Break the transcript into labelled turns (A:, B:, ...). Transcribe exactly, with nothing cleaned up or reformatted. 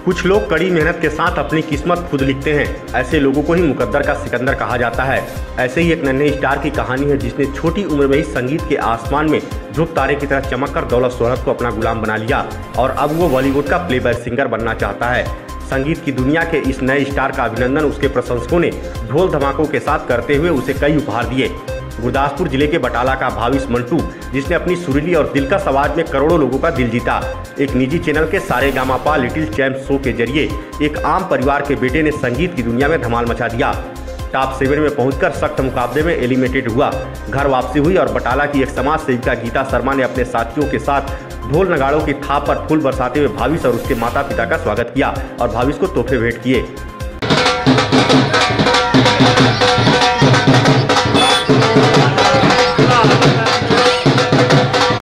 A: कुछ लोग कड़ी मेहनत के साथ अपनी किस्मत खुद लिखते हैं। ऐसे लोगों को ही मुकद्दर का सिकंदर कहा जाता है। ऐसे ही एक नन्हे स्टार की कहानी है जिसने छोटी उम्र में ही संगीत के आसमान में ध्रुव तारे की तरह चमककर दौलत शोहरत को अपना गुलाम बना लिया और अब वो बॉलीवुड का प्लेबॉय सिंगर बनना चाहता है। संगीत की दुनिया के इस नए स्टार का अभिनंदन उसके प्रशंसकों ने ढोल धमाकों के साथ करते हुए उसे कई उपहार दिए। गुरदासपुर जिले के बटाला का भाविश मंटू, जिसने अपनी सुरीली और दिलकश आवाज में करोड़ों लोगों का दिल जीता, एक निजी चैनल के सारेगामापा लिटिल चैम्प्स शो के जरिए एक आम परिवार के बेटे ने संगीत की दुनिया में धमाल मचा दिया। टॉप सेवन में पहुंचकर सख्त मुकाबले में एलिमिनेटेड हुआ, घर वापसी हुई और बटाला की एक समाज सेविका गीता शर्मा ने अपने साथियों के साथ ढोल नगाड़ों की थाप पर फूल बरसाते हुए भाविश और उसके माता पिता का स्वागत किया और भाविश को तोहफे भेंट किए।